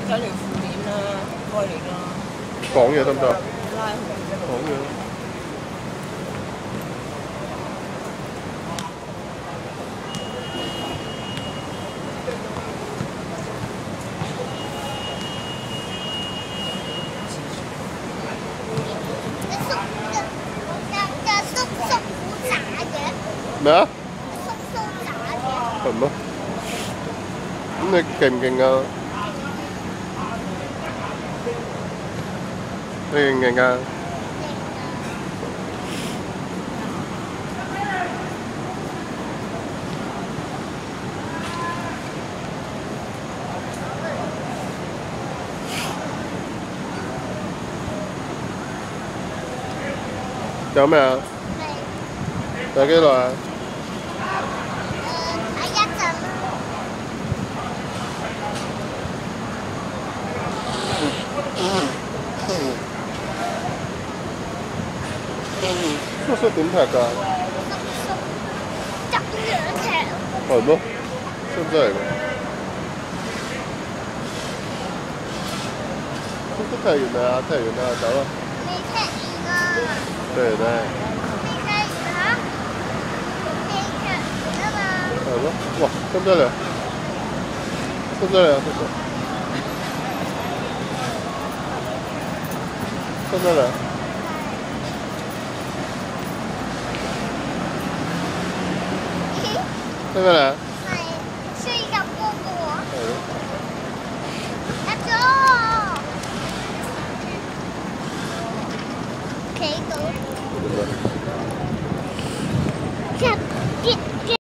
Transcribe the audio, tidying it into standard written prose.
有條褲鏈啦，該鏈啦。 講嘢得唔得？ 拉佢。 講嘢。咩啊？係咩？咁你勁唔勁啊？你勁唔勁啊？有咩啊？有幾耐啊？ 睇一陣啦。 叔叔點踢㗎？ 執樣踢。 係咩？真係㗎？叔叔踢完未啊？踢完啦，走啦。 未踢完啊！ 踢完咧。 未踢完啊？未踢完啊嘛。 係咯，哇，犀唔犀利啊？犀唔犀利啊？叔叔，犀唔犀利啊？犀唔犀利啊？